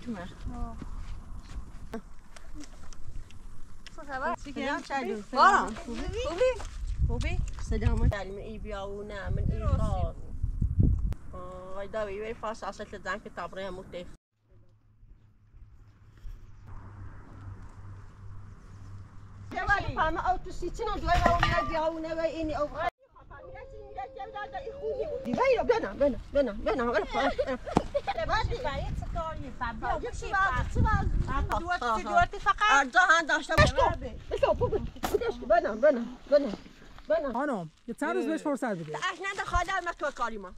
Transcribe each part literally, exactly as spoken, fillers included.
اومد چه خبر؟ چیکار کردی؟ بارم خوبی؟ خوبی؟ خوبی؟ سلامت علم ای بیاونه من ای خان آی داوی وی فاس اصل زن که تبره موته جوانی فهم اوتو سیچنا دوای اون بیاونه و اینی او دی وای بنا بنا بنا بنا ولا فاس خانم یه چند روز بهش فرصت بده. احنا دخالة ما تو کاریما.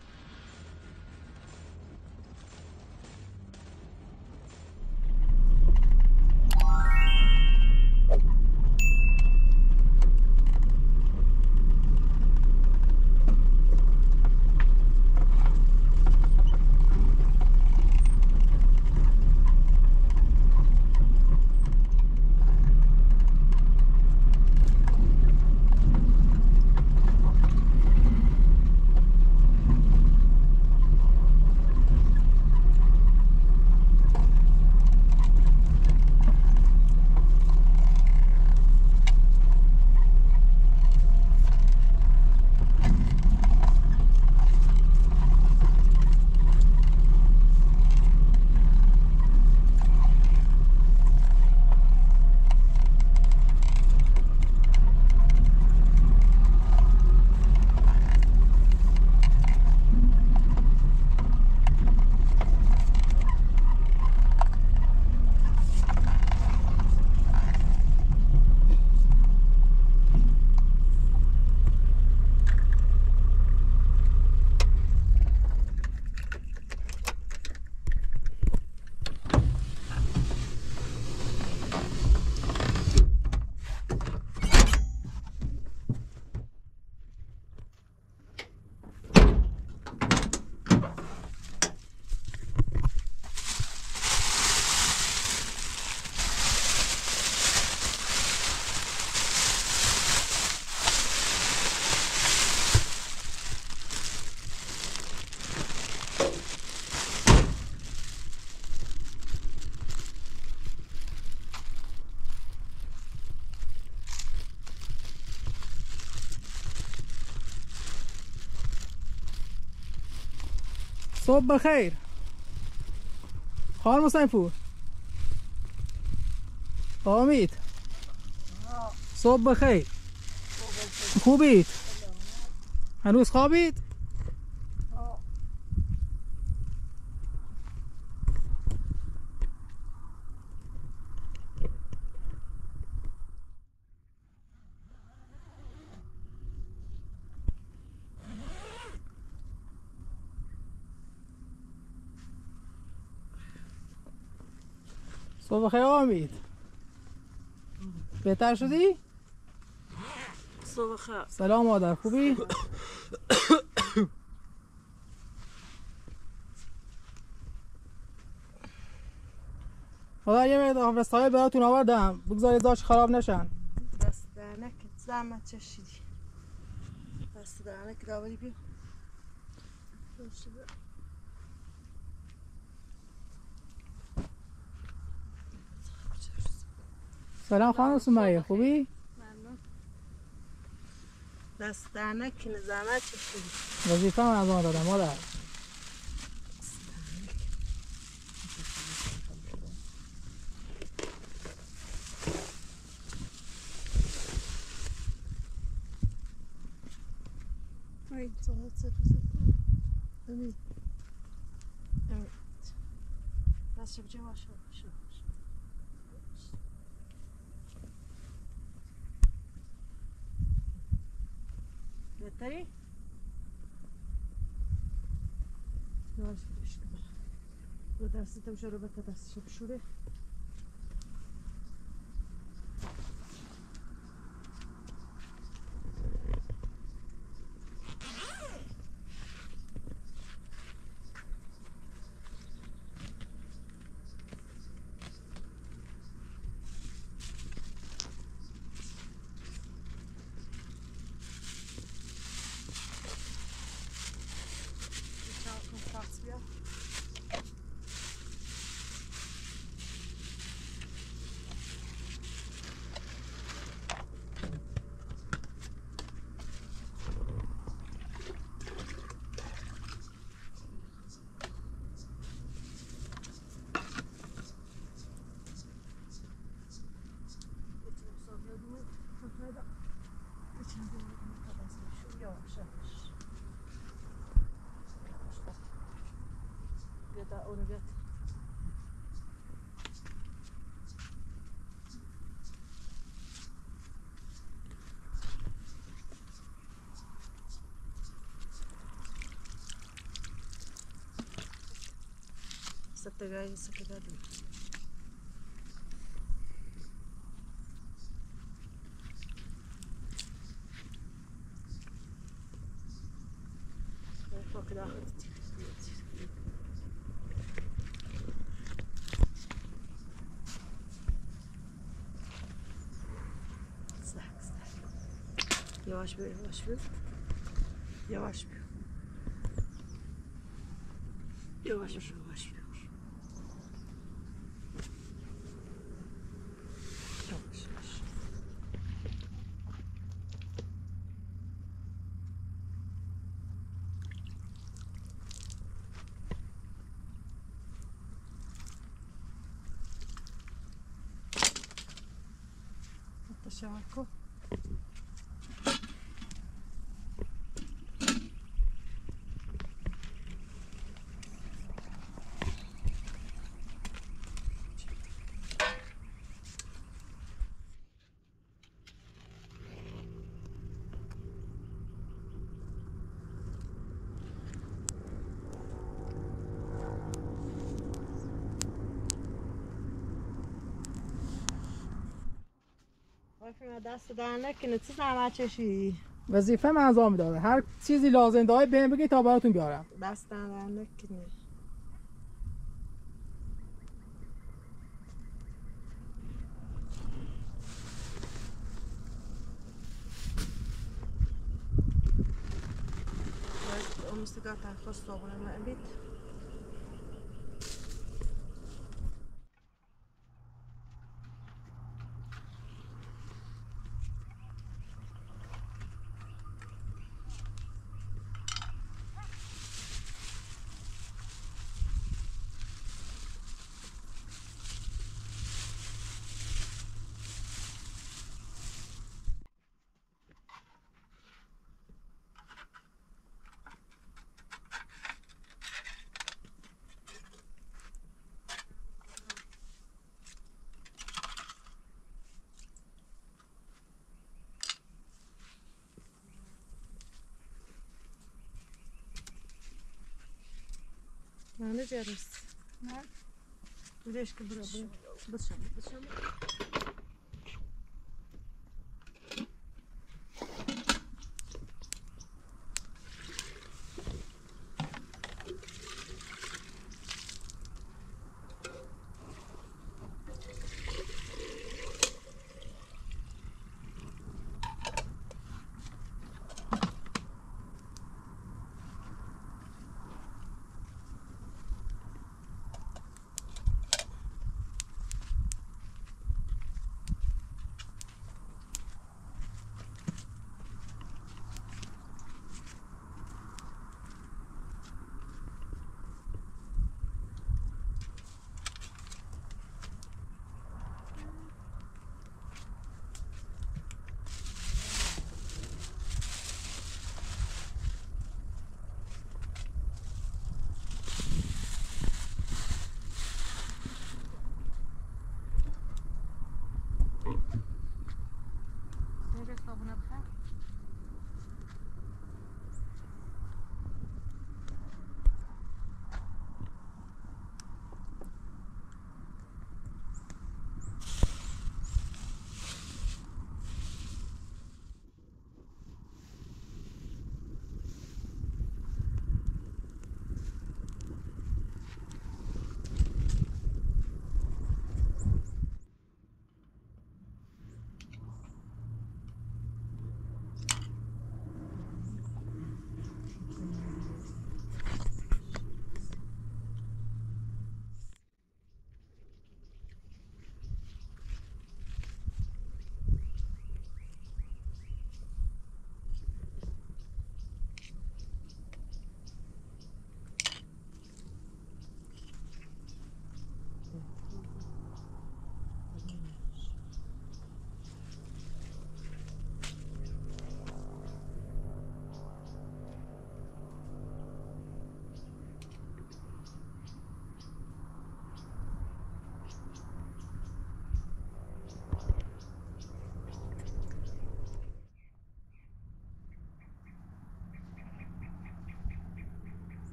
صبح بخیر خانم حسین پور امید صبح بخیر خوبید هنوز خوابید صبح بخیر امید بهتر شدی؟ صبح خیر سلام مادر خوبی؟ مادر یه مقدار وسایل براتون آوردم بگذارید داشت خراب نشن دست درنک زحمت چشیدی دست درنک داوری بیا سلام خانم سمیه خوبی؟ دست درنک زحمت چشیدی وظیفه من از آن دادم مادر Wait, so let's see. Let me. Let me. That's your jaw. Sure, sure. بهتری؟ یواش بشکن. دو دستی تو شروع به دستش بشوره. تا اونو بیاد ستگاهی سکه دادیم فوق داخل yavaş bir yavaş bir yavaş bir yavaş bir yavaş bir yavaş yavaş التشارك وقتی دست در نکنه چه زحمت چشی وظیفه من انجام میدادم هر چیزی لازم داره بهم بگید تا براتون بیارم دست در نکنه اون سیگار تنفس صابونه من بید Ne deriz? Ne? Güneş ki burada. Dışarı, dışarı.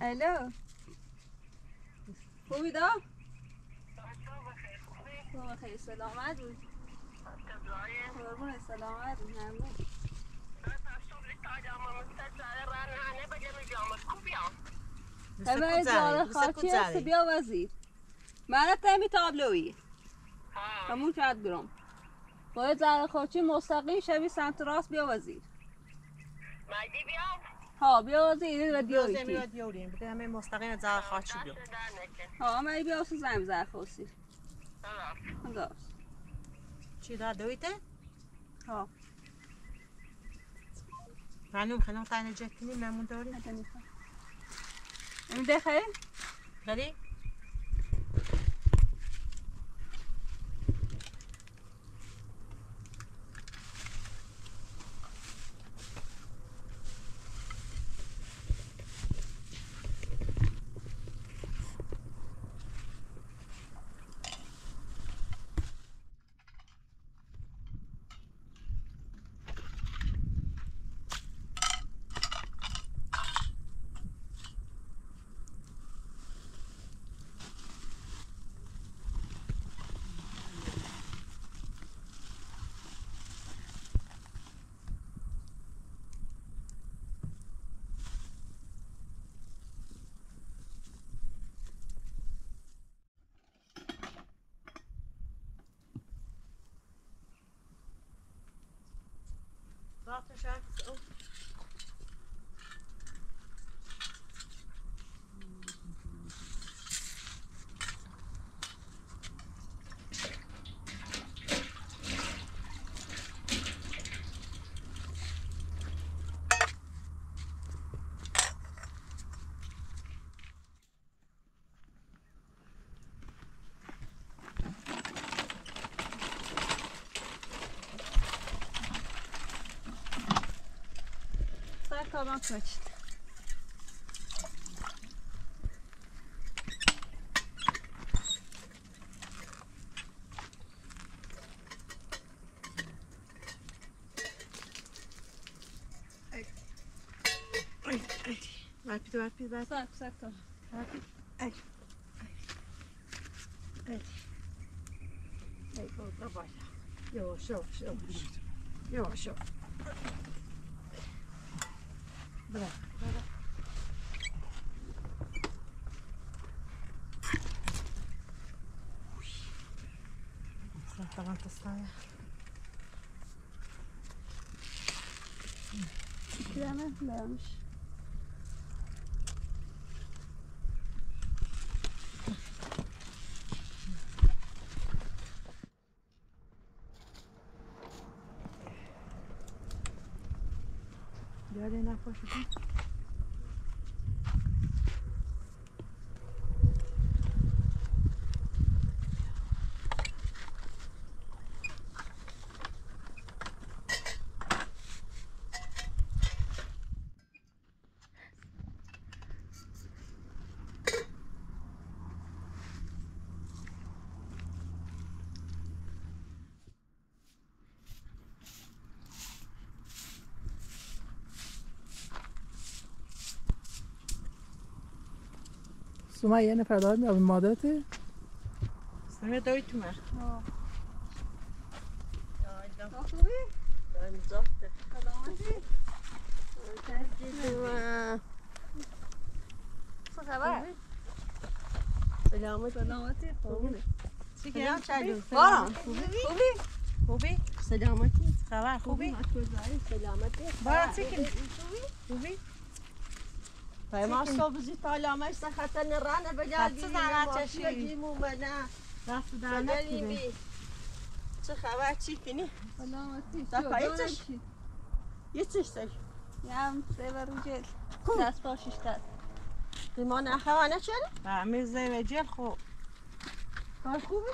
الو خوبی دا؟ تو خیلی سلامت بود قربون سلامت بود ممنون همه جاره خاکی هست بیا وزیر من تمی تابلویی همون چند گرام باید جاره خاکی مستقیم شوی سمت راست بیا وزیر مگی بیام؟ ها بیا وزیر و بیا دیوری زمین دیوریم بده همه مستقیم زار خاچی بیا ها من بیا واسه زمین زر خواستی خدا چی داد دویته؟ ها خانم خانم تانه جکنی ممنون داری؟ این دخل؟ داری؟ Water sharks ook. Tamam kaçtı. Verpi de verpi verpi. Sak sak tamam. Verpi. Ay. Ay. Ay orada var. Yavaş yavaş yavaş. Yavaş yavaş. Bırak. Bırak. Tamam tostaya. Kreme vermiş. Gel ne yapıyorsun? سوما یه نفر دارد میابین مادرته؟ سوما داری تو مر ها دایدم خوبی؟ دایدم زفته سلامتی؟ سوما چه خبر؟ سلامت سلامتی خوبی؟ چی گرم چایدون بارم خوبی؟ خوبی؟ خوبی؟ سلامتی خبر خوبی؟ سلامتی بارا چیکن خوبی؟ پای ما صبح زی تالامش سخت نرانه بجال چه زحمت چشی؟ بگیمو منا دست درنت بی چه خبر چی کنی؟ سلامتی تا پاییتش؟ یه چیش داری؟ یم سیور جل دست پاشش دست ریمان اخوانه چرا؟ با میزه و جل خوب کار خوبی؟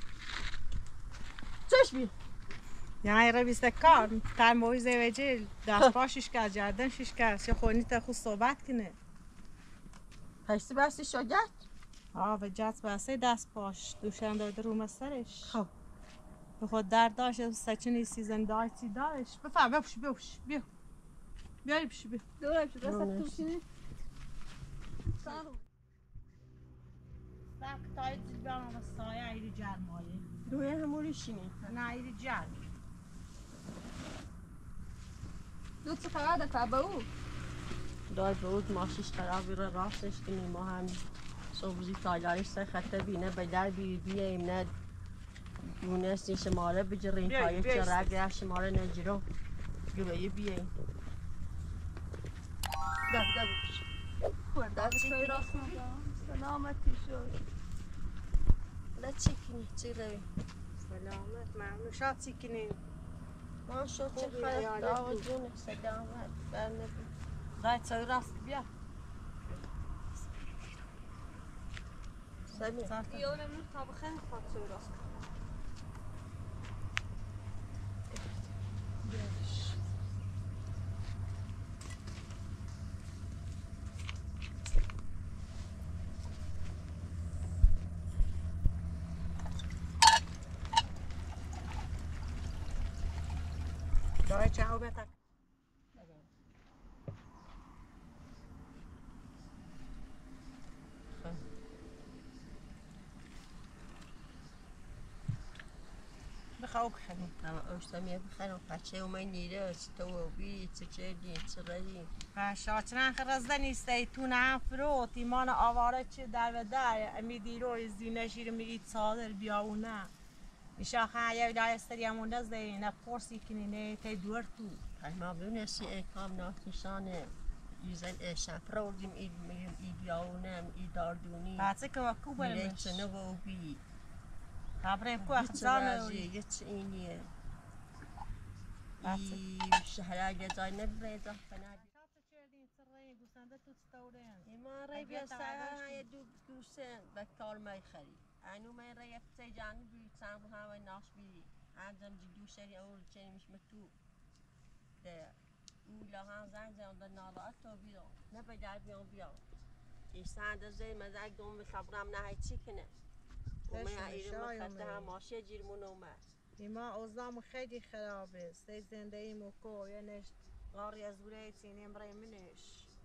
چش بی؟ یعنی را بیسته کار تر مویزه و جل دست پاشش کرد جردنشش کرد چه خونی تا خود صحبت کنه هستی بستی شاگرد؟ آه و جت بسته دست پاش دوشن داده رو مسرش خب به خود درد داشت سچنی سیزن دایتی داشت بفهم بپوش بپوش بیا بیاری پوشی بیا دوره بشه دست توشینی اصلا رو ساک تایت بیام سایه ایری جرمایی روی هموری شینی نه ایری جرم دو چه خبر دفعه به او دای بود ماشیش خرابی رو راستش کنیم ما هم صبحی تاجاری سر خطه بینه به در بی بیاییم نه دونستی شماره بجرین پایه چه رگ شماره نجرو جلوی بیاییم دب دب دست توی راست میدم سلامتی شد لا چی کنی چی روی سلامت ممنون شاد چی کنین ما شد چه خوبی، خیلی ایالت داغ بود. جونه سلامت بر نبی دای توی راست بیا سمی یا نمیدونم تا بخیر خواهد توی راست کنم دای چاو بتا بخواب خنی اما اوشتمیه بخیرم بچه اومه نیره تو و بی چه چه دی چه ردی شاچران خرزده نیسته تو نه فروت ایمان آواره چه در و در امیدی رو زینه شیر میرید صادر بیاونه نشاخه یه ولای استریامونده زینه پرسی کنینه تی دور تو ما بونسی اکام ناتشانه یزن اشن پرودیم اید میم اید یاونم اید داردونی بچه که وکو میره برمش چنه و بی خبرم کو یه اخزانه رازیه یه چه اینیه بچه ای شهره گزای نبریده فنادی ما رای بیاسته یه دو دوسن بکار می خری انو من رای افتی جانی بی سام همه ناش بی انجام جی دوسری اول چنی مش متو ده اولا هم زن زن ده نالات تو بیام نه بدار بیام بیام ایستان ده زی مزاج دوم خبرم نه هیچ چی کنه و من ایرم خطه هم ماشه جیر منومه ایما اوزام خیلی خرابه سی زنده ایمو کو یعنی غاری از ولی تینیم برای منش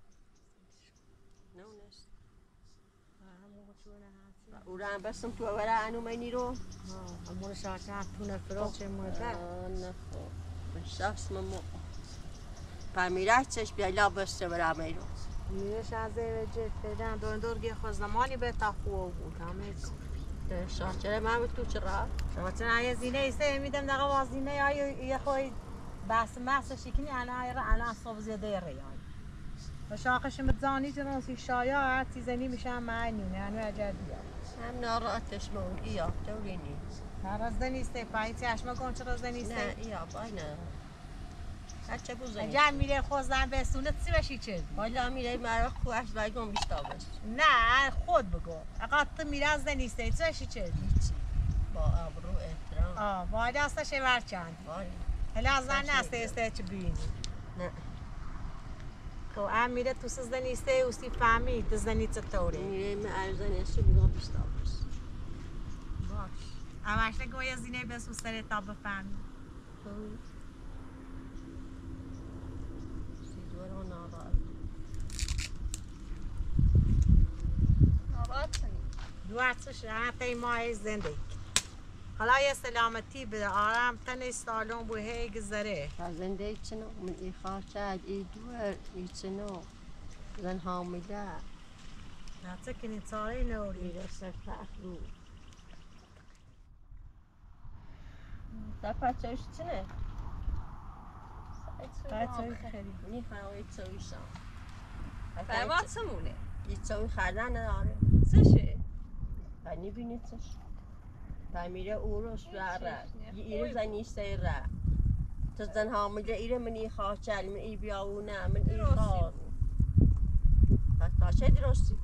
نونست همو چونه هاتی اوران بسم تو ورا انو منی رو ها همون شاکر تونه فروت چه مده نخو شخص ممو پامیرای چش بیالا بسته برا میرو میرش از ایوجه فعلا دور دور گی خود زمانی به تا خوب بود همه شاچره من تو چرا شاچر آیا زینه ایسته میدم دقیقا وازینه آیا یه خوی بس محسا شکنی انا آیا انا صوب زیاده ریان و شاقش متزانی جنوسی شایا هرچی زنی میشم معنی نه انو اجدیا هم ناراحتش مون ایا دورینی هر از دنیسته پایی چشم کن چرا دنیسته نه ایا بای نه هرچه بوزنی اگر میره خوزن به سونه چی بشی چه والا میره مرا خواهش بایگم بیستا بس نه خود بگو اقا تو میره از دنیسته چی بشی چه هیچی با ابرو احترام آه واجه هسته شور چند والا هلا از زن نسته استه چه بینی نه خب ام میره تو سز دنیسته اوستی فهمی تو زنی چطوره میره من ارزن اسو بیگم بیستا بس باش همش نگو یه زینه بسو سر تا بفهمی سیدوارا ناراحت ناراحت کنی دوارتش حتی ماه زندگی حالا یه سلامتی بده آرام تن سالون بو هی گذره زنده چنو من ای خواهد ای دوار ای چنو زن حامله حتی کنی چاره نوری میره سر تخلو در پچهش چنه؟ باید چایی خیلی میخوام ای چویشم پیوات سمونه ای چوی خردن نداره چشه؟ بنی بینید چش تعمیره اوروش راره ایره زنیسته ره تو زن حامله ایره من ای خواهد من ای بیاونه من ای خواهد تا چه درستی؟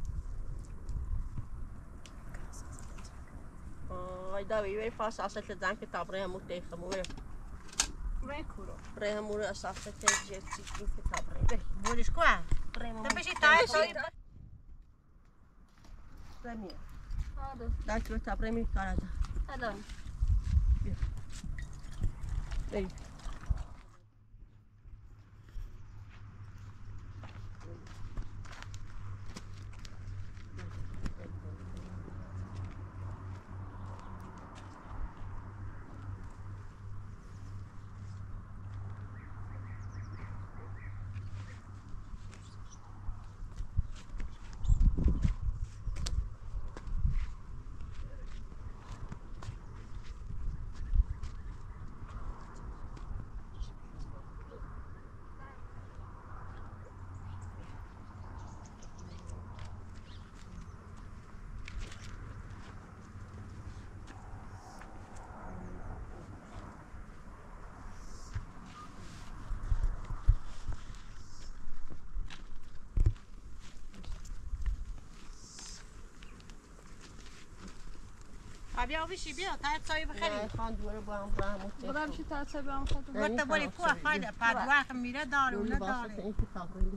آی داوی بری فاس اصلا زن که تابره همو تیخمو بری میکورو بری همو رو اساسا تیجه چیزی که تابره بری بولش کوه بری همو تو بشی تای شایی خود زمین آدو در که تابره می کارده الان بری بیا بشی بیا تا چای بخری نه خان دوره با هم رحمت برم چی تا چه بیام خودم گفت بولی کو خاله بعد وقت میره داره و نداره این کتاب رو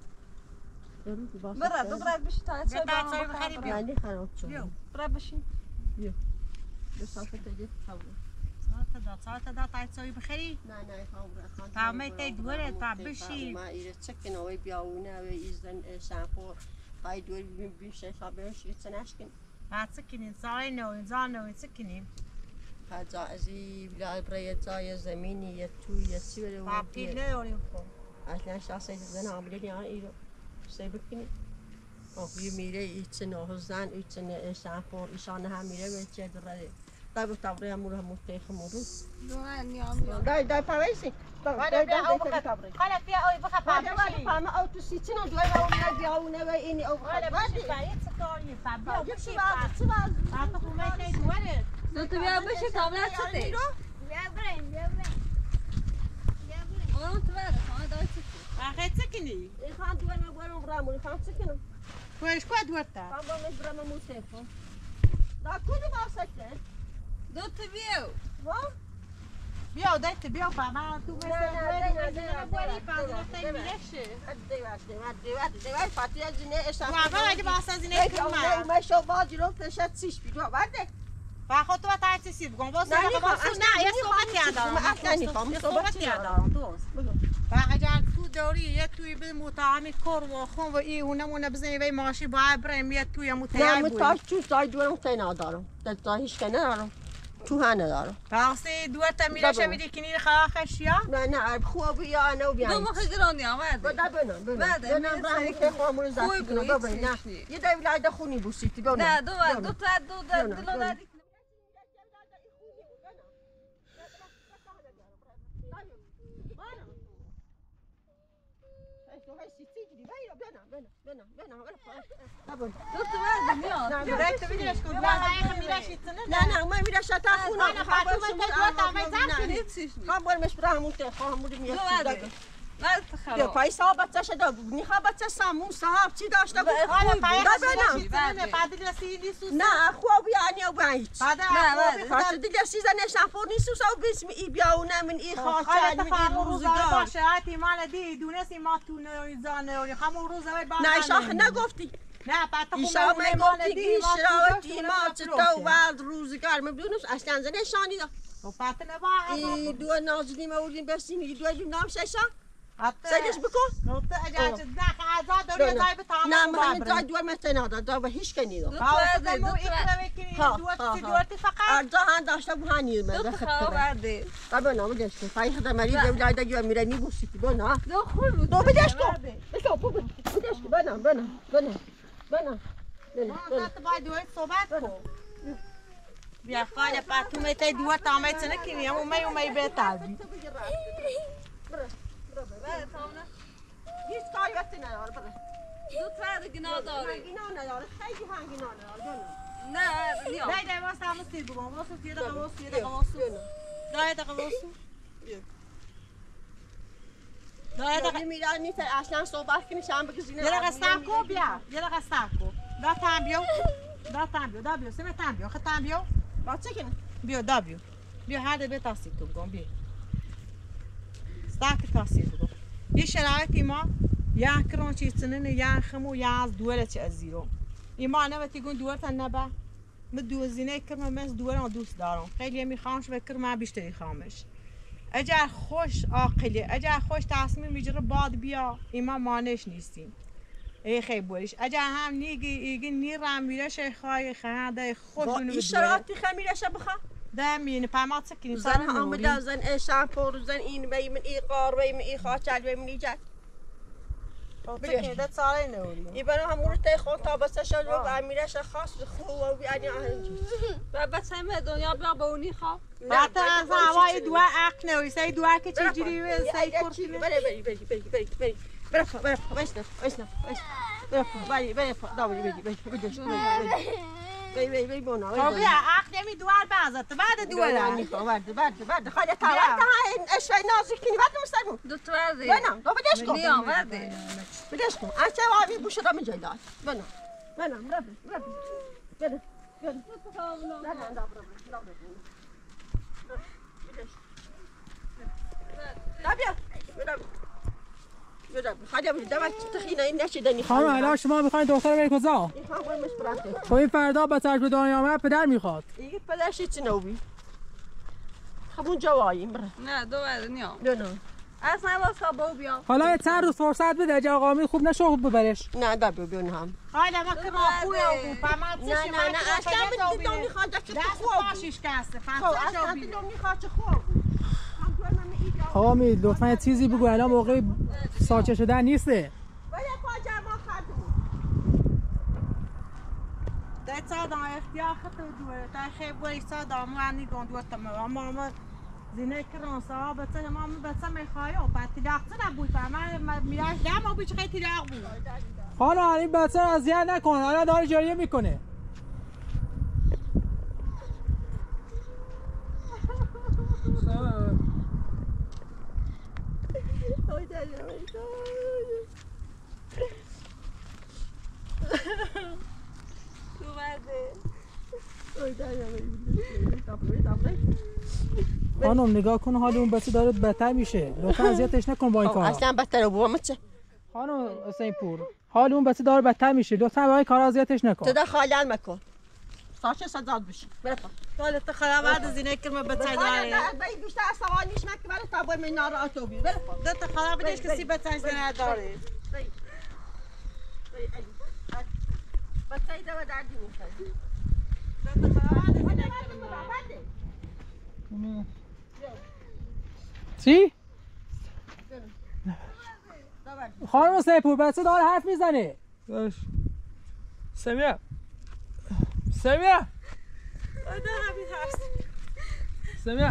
برا برا بشی تا چه تا چای بیام بخری بیا یعنی خراب شد بیا برا بشی به صافت دیگه کتاب ساعت دا ساعت دا تا چای بخری نه نه خان خان تا می تی دوره تا بشی ما ایره چکن اوی بیاونه و ایزن شامپو های دور بیشه خبر شد سنشکن بعد سکنین سای نو زان نو سکنین فجا ازی بلا برای جای زمینی یه تو یه سیور و پاپی نداریم خب اصلا شخصی زن عاملی نیان ایرو سه بکنی آخه یه میره ایچ نه زن ایچ نه شامپو ایشان هم میره به چه داره تا به تابره همون هم تیخ مرو نه نیام دای دای پاویسی دای دای او بخ خاله بیا او بخ بعد پاپی فهم او تو سی چنو دوی او میاد بیاونه و اینی او خاله بعد بشی باید سکاری بیا بشی چی باز چی باز بعد تو می تی دوره تو تو بیا بشی تا بلا چه تی اون تو برا خانه دای چی آخه سکنی این خان دوی ما برام برامون خان سکنم کوش کو دورتا خان با مش برام موسیقی دا کدوم واسطه دو تو بیو وا بیا دایت بیا فاما تو نه نه نه بس نه بولی پازر تی میشه دیوار دیوار دیوار دیوار فاتی از نه اشان واقعا اگه باس از اینه که کما ما شو باجی رو تشت سیش بیدو بعد با خود تو تا چی سیب گم باس نه نه نه یه صحبت یادم من اصلا نمیخوام صحبت یادم دوست و اگر تو دوری یه توی به مطعمی کار و خون و ای اونمونه بزنی وی ماشی با بریم یه توی نه متعی بود متاش تو زای دورم تا ندارم تا هیچ کنه ندارم تو ها ندارم واسه دور تا میره شمیدی که نیر خاخش یا نه نه خوب یا انا و دو بیان مخی گرانی آمده بدا بنام بنام بعد بنام برام که خامون زاتی خوی کنه بود، ببین نه هیچ چیز یه دوی لایده خونی بوسیتی بنام نه دو دو تا دو دو دو دادی دو تا بعد میاد درک تو میرش کن واسه میرش نه نه ما میره شتا خونه نه فاطمه تو دو تا می زن هیچ خام بول مش برامون ته خامون دو میاد بعد بعد یا خراب پای صاحب بچه شده میخواد بچه سامون صاحب چی داشته بود حالا پای دا خشی بنام نه بعد رسیدی سوس نه خوب یعنی او باید بعد خاطر دیگه سیزن نشافور نیست و بسم ای بیاونه من ای خاطر من ای روزگار باشه حتی مال دی دونستی ما تو نویزانه همون روز وای باز نه شاخ نگفتی نه بعد تو ایشا من گفتی این شراوتی ما چطور ولد روزگار من بدونم اصلا زنه شانی دا تو فاطمه با ای دو نازنی مولین بسیم ای دو دیم نام ششا حتی سیدش بکن تو اجازه نه آزاد داری زای به تمام نه من جای دور متن نداد دا به هیچ کنی دا دو باز تا مو دو اکرام کنی دوست دوستی فقط ارجا هم داشته بو هنی من تا خراب برده دا بنا بدش کن پای خدا مریض اولاد جو میره می بوسیتی بنا دو خوب بود دو بدش کن بسو بو بدش کن بنا بنا بنا بنا بنا تو باید دوست صحبت کن بیا خاله فاطمه تی دو تا می چنه کنی همون می و می بهتابی هیچ کاری وقتی نداره بره دو تا گنا داره هنگینا نداره خیلی هنگینا نداره نه نیام نه نه واسه همون سیر بگم واسه یه دقیقه واسه یه دقیقه واسه ده دقیقه واسه ده دقیقه یه میرن نیست اصلا صحبت کنی شام بگزینه یه دقیقه سب کو بیا یه دقیقه سب کو دا تام بیو دا تام بیو دا بیو سمه تام بیو خ تام بیو با چه کنه بیو دا بیو بیو هاده به تاسی تو بگم بیو ستاک تاسی بگم یه شرایطی ما یا کرون چی سنن یا خمو یا از دوره چه ازیرو ایمان نباتی گون دورت نبا مدو زینه کرم مس دوران دوست دارم خیلی میخوامش و کرم بیشتری خامش اگر خوش عاقله اگر خوش تصمیم میگیره باد بیا ایمان مانش نیستیم ای خیلی بوریش اگر هم نیگی ایگی نیرم میره شیخای خنده خوش با این شرایطی خمیرش بخوا دم یعنی پامات سکنی زن هم آمده زن اشان پر زن این بی من ای قار بی من ای خاچل بی من ای جد سکنی ده ساله نوری ای برای همون تی خون تا بسه شد و امیرش خاص خوب و بیانی آهنجی و بچه همه دنیا بیا با اونی خواه بعد از هوای دو عقل نوری سی دو که چی جوری و سی کرسی بری بری بری بری بری بری بری فا بری فا بشنف بشنف بری فا بری بری فا داوری بری بری بری بری بری بری بونا تو بیا عقل نمی دوار بازت بعد دوار نیخوام ورد ورد ورد خاله تا ورد ها اشای نازک کنی بعد مستمون دو تا برده بنام دو بدش کن نیام برده بدش کن اچه وابی بوشه را می جای داد بنام بنام ربی ربی بنام نه نه دابرا دابرا خانم الان شما میخواین دختر بری کجا؟ خب این فردا به ترک به دنیا آمد پدر میخواد. دیگه پدرش چی نوبی؟ همون جواییم بره. نه دو بعد نیام. نه نه. اصلا باز خواب بیا. حالا یه چند روز فرصت بده جا آقا امید خوب نشه خوب ببرش. نه دا بیا بیان هم. حالا ما که ما خوبه و پامات نه نه نه اصلا به دو میخواد که تو خوب باشیش کاسته خب فهمت اصلا دو میخواد که خوب. آقا امید لطفا یه چیزی بگو الان موقع ساچه شدن نیسته. ولی پاجا ما خرد. ده تا دام اختیار خط دوره تا خیلی بری تا دامو انی گند و تمام اما ما زینه کران سا بچه ما بچه میخوایم بعد تلاقت نبود فهم میاد دام و بیچ خیلی تلاق بود. حالا این بچه رو اذیت نکن حالا داره جاریه میکنه. خانم نگاه کن حال اون بچه داره بدتر میشه لطفا اذیتش نکن با این کارا. اصلا بدتر بابا چه؟ خانم حسین پور حال اون بچه داره بدتر میشه لطفا با این کارا اذیتش نکن. تو ده خالل مکن. ساشه سزاد بشی. بره حالا تو خرابات زینه کرم بچه داره. نه باید بیشتر سوال نیست مکه بره تا باید من ناراحت بی. بره ده تو خراب نیست کسی بچه زینه داره. بچه داره دردی میکنه. چی؟ خانم حسین پور بچه داره حرف میزنه. سمیه سمیه سمیه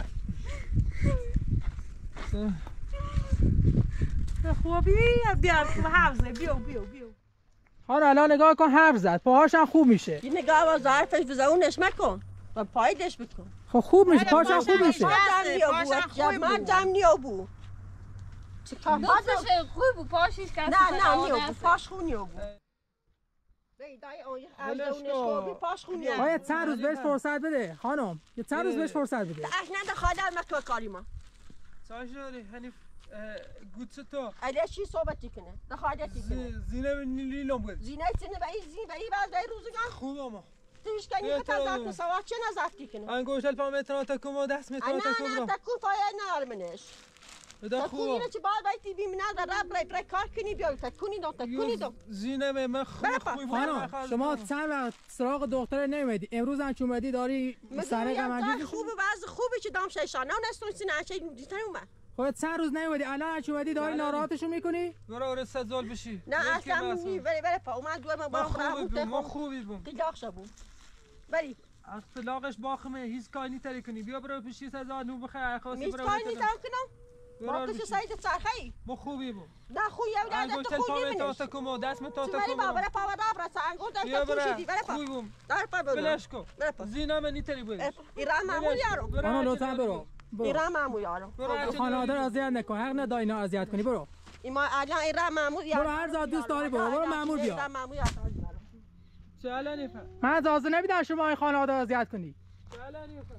خوبی بیا حافظه بیو بیو بیو. حالا الان نگاه کن حرف زد پاهاش هم خوب میشه. این نگاه و ظرفش بزنونش مکن و پایدش بکن. خب خوب میشه پاهاش هم خوب میشه. من جمع نیو بو چه کار دوستش خوب بود پاشیش کسی نه نه نیو بو پاش خون نیو بو بیدای اون ارزونش خوبی پاش خون نیو بو باید چند روز بهش فرصت بده خانم یه چند روز بهش فرصت بده. احنا ده خالل مکو کاری ما ساجاری هنی گوتس تو علی چی صحبتی کنه ده خالتی کنه زینه لیلام بود زینه چنه به این زین به این بعد در روزگار خوب اما تو هیچ کنی که تازه سوا چه نزدی کنه انگوشل پام اترات کم دست می اترات کم انا انا تكون فايا نارمنش ده خوب تكوني نتي بعد بيتي بي من هذا راب راي براي کار کنی بیا تكوني دو تكوني دو زینه من خوب خوب خانم شما چند وقت سراغ دختر نمیدی امروز هم چون اومدی داری سر قمندی خوبه بعض خوبه که دام شیشانه و نستون سینه چه دیتن اومد خب چند روز نمیدی الان چون اومدی داری ناراحتشو میکنی؟ برو اور سزال بشی نه اصلا نی بری بری پا اومد دو ما با خوبی ما خوبی بوم دیگه شبو بری از طلاقش باخمه هیچ کاری نتری کنی بیا برو پیشی سزا نو بخیر خاصی برو کاری نتام کنم ما کش سایت چرخی ما خوبی بوم نه خوی یا نه تو خوی نمیش تا کمو دست می تا تا بری بابا پا و دابر سانگو دست تو شدی بری پا خوبی بوم دار پا برو بلش کو زینا من نتری بود ایران معمول یارو برو لطفا برو ایران معمول یارو خانواده رو اذیت نکن حق نداری اینا اذیت کنی برو ایما الان ایران معمول یارو برو هر زاد دوست داری برو برو مامور بیا ایران معمول یارو چه الان نفهم من اجازه نمیدم شما این خانواده رو اذیت کنی چه الان نفهم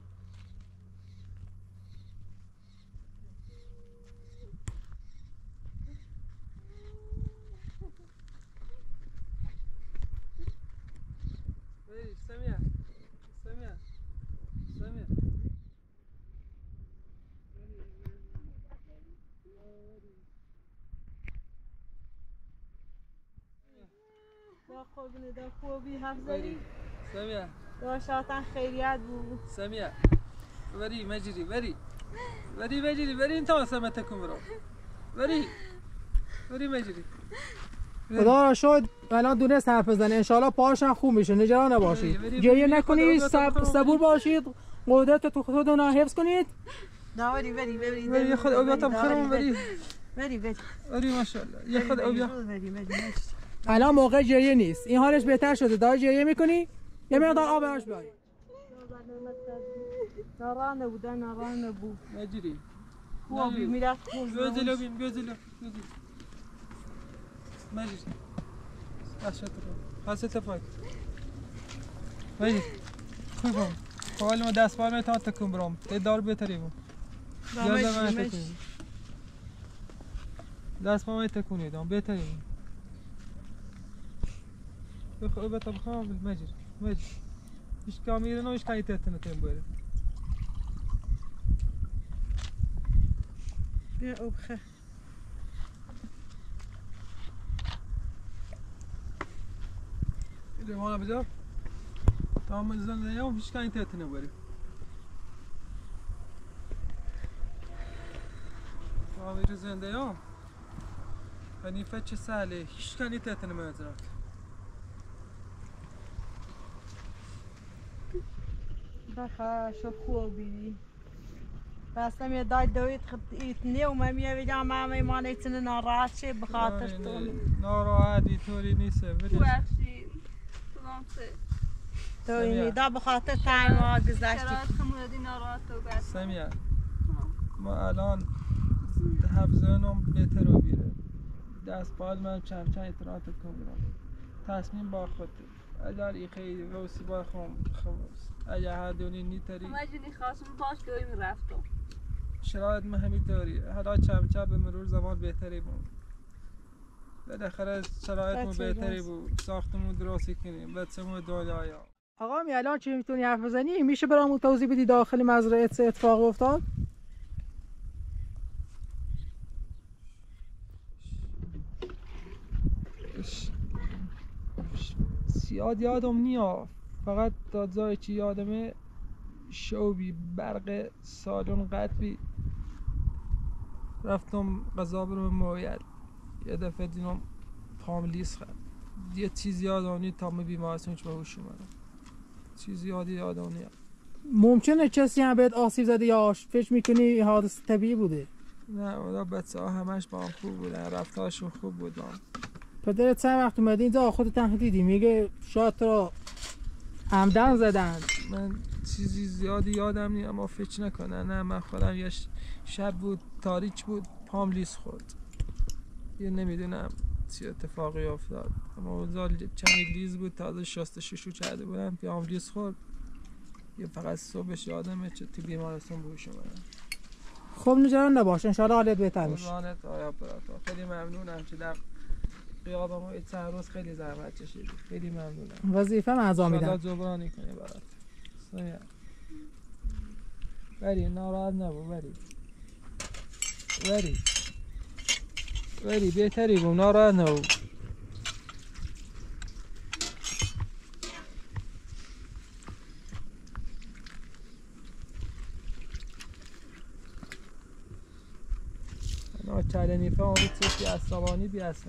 سمية سمية سمية دا خوبی دا خوبی حفظی سمية داشتن خیریت بود سمية بری مجری بری بری مجری بری انت سمتكم برو بری بری مجری خدا را شاید الان دونست حرف بزنه انشالله پاهاش هم خوب میشه نگران نباشید گریه نکنید صبور باشید قدرت تو خودتون رو حفظ کنید نه بری بری بری بری خود اوبیاتم خرم بری بری بری بری ماشاءالله یه خود اوبیا بری بری الان موقع گریه نیست این حالش بهتر شده داره گریه میکنی یه مقدار آب براش بیاری نارانه بود نارانه بود مجری خوبی میرفت خوب گوزلو بین گوزلو مجری هاشت رو هاشت پاک ولی خوبم حالا ما دست بار میتونم تکون برام تی دار بهتری بود یادم من تکونی دست بار میتکونی دام بهتری بود بخواه بتا بخواه مجر مجر ایش کامیره نو ایش کایی تهتنه تیم باید بیا او بخه لیمانه بذار تمام زنده یا ایش کایی تهتنه باید تمام زنده یا حنیفه چه سهله ایش کایی تهتنه مزرات بخه شو خوبی بس نمی دای دوید خب ایتنی و من میگم ما میمان ایتنی ناراحت شه بخاطر تو ناراحتی طوری نیسته ولی بخشید کدام سه تو اینی دا بخاطر تایم ها گذشتی شرایط خمودی ناراحت و بس سمیه ما الان حفظانم بهتر رو بیره دست بال من چند چند اطلاعات کنم تصمیم با خود اگر ای خیلی روسی با خون خواست اگر هر دونی نیتری مجنی خواستم باش دویم رفتم شرایط ما همینطوری حالا چپ چپ به مرور زمان بهتری بود بالاخره شرایط ما بهتری بود ساختمون درستی کنیم بچه‌مون دنیا آقا می الان چی میتونی حرف بزنی میشه برامون توضیح بدی داخل مزرعه چه اتفاق افتاد زیاد یادم نیا فقط دادزای چی یادمه شوبی برق سالون قطبی رفتم غذا برم موید یه دفعه دیدم پام لیس خد یه چیز یادم نیا تا من بیمارستان هیچ به هوش اومدم چیز یادی یادم نیا ممکنه کسی هم بهت آسیب زده یا فکر میکنی حادثه طبیعی بوده نه اونا بچه ها همش با هم خوب بودن رفتارشون خوب بود با هم پدرت چند وقت اومده اینجا خودت هم دیدی میگه شاید تو را عمدن زدن من چیزی زیادی یادم نیم اما فکر نکنه نه من خودم یه شب بود تاریک بود پام لیس خورد یه نمیدونم چی اتفاقی افتاد اما اوزا چند لیز بود تازه شسته ششو کرده بودم پام لیس خورد یه فقط صبحش یادمه چه تو بیمارستان بوش اومدم خب نگران نباش انشاءالله حالت بهتر میشه قربانت آیا پراتا خیلی ممنونم که در قیابم و چند روز خیلی زحمت کشیدی خیلی ممنونم وظیفه من انجام میدم انشاءالله جبرانی کنی برات سویا بری ناراحت نبو بری بری بری بهتری بو ناراحت نبو ناچلنی فهم اون چیزی عصبانی بی اصلا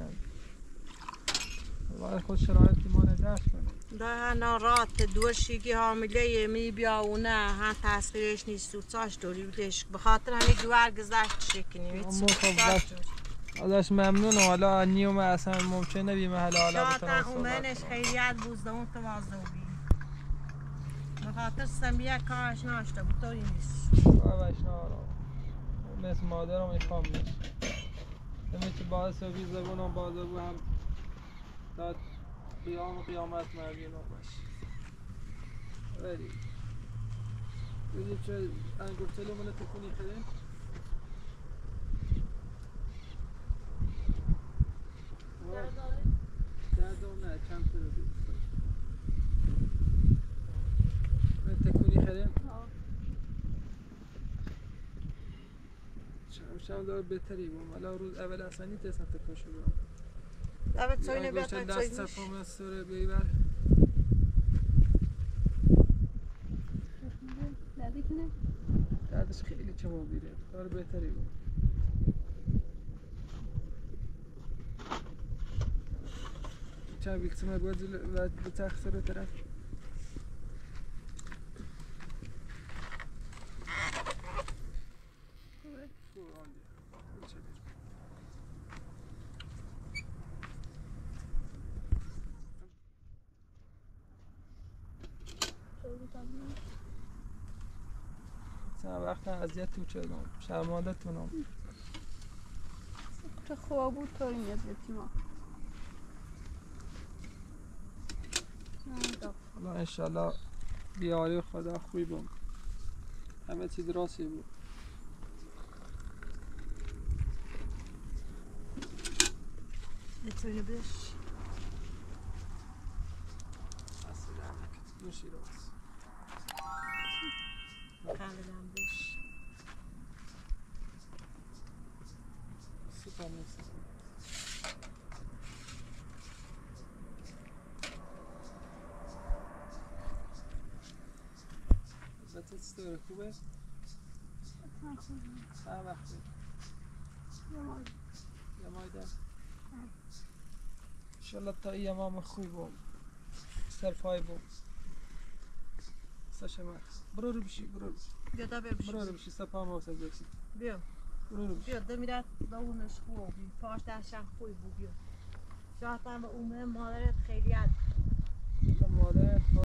ولی خود شرایطی ما نداشت کنه ده ناراحت دوشیگی حامله می بیاونه هم تسخیرش نیست و چاش دوری بودش بخاطر همین دوار گذشت شکنی اما خب ازش ممنونم حالا نیوم اصلا ممکنه بی محل حالا بتونم صحبت اومنش خیلیت بوزده اون توازده بی بخاطر سمیه کارش ناشته بود طوری نیست بابش نارا مثل مادرم میخوام نیست همه چی باعث و بی زبونم بازه بود هم داد قیام و قیامت مردین رو باش ولی بودی چه انگور تلو منو تکونی خیلی دردم نه چند تا رو بید من تکونی خیلی شام دار بهتری بود ولی روز اول اصلا نیست اصلا تکون شد دابت سوینه بیاد چند چای دست میش تفاهم از سوره بیبر دردی کنه دردش خیلی چمو بیره دار بهتری بود چند ویکسمه باید و بتخت سر طرف چند وقتا اذیت تو چدم شرمانده تونم چه خوب بود تو این یزیتی ما حالا انشالله بیاری خدا خوبی بم همه چی درستی بود. میتونی بش نوشی راست کاملا بش سپا نیست. بچه چطوره خوبه؟ چند وقته؟ یه مایده؟ انشالله تا ای امام خوب بوم سرفای بوم سشه من برو رو بشی برو رو بشی بیا دا ببش برو رو بشی سپا هم حوصل بشی بیا برو رو بشی بیا دمیرت با اونش خوب پاش درشن خوبی بود بیا شاید هم به اون مادرت خیلی مادرت